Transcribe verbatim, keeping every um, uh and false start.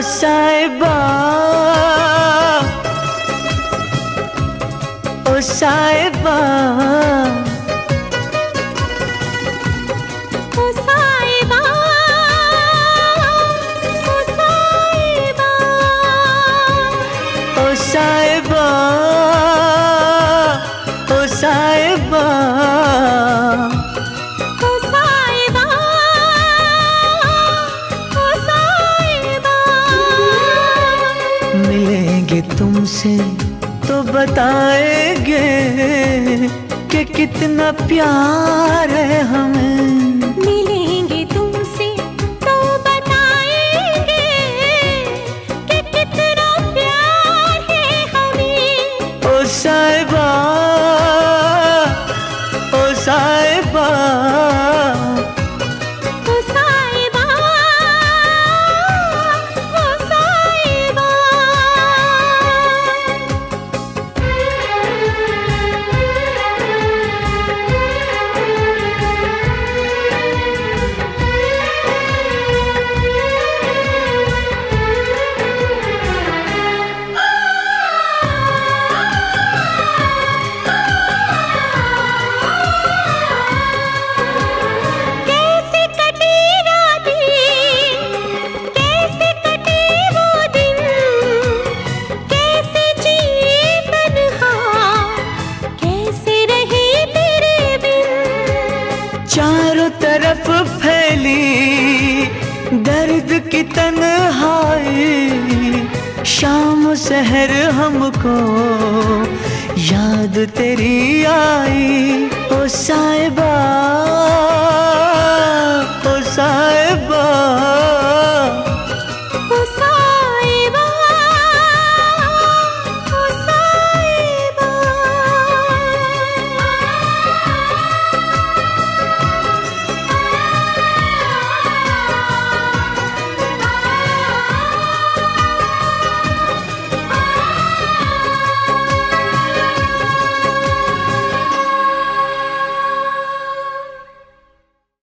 साहिबा ओ साहिबा ओ साहिबा ओ साहिबा ओ साहिबा ओ साहिबा ओ साहिबा ओ साहिबा। मिलेंगे तुमसे तो बताएंगे कि कितना प्यार है हमें। मिलेंगे तुमसे तो बताएंगे कि कितना प्यार है हमें। ओ साहिबा ओ साहिबा ओ साहिबा ओ साहिबा। कैसे कटी रातें, कैसे कटे वो दिन, कैसे जिए तन्हा, कैसे रहे तेरे बिन। चारों तरफ फैली दर्द की तन्हाई, शाम सहर हमको याद तेरी आई। ओ साहिबा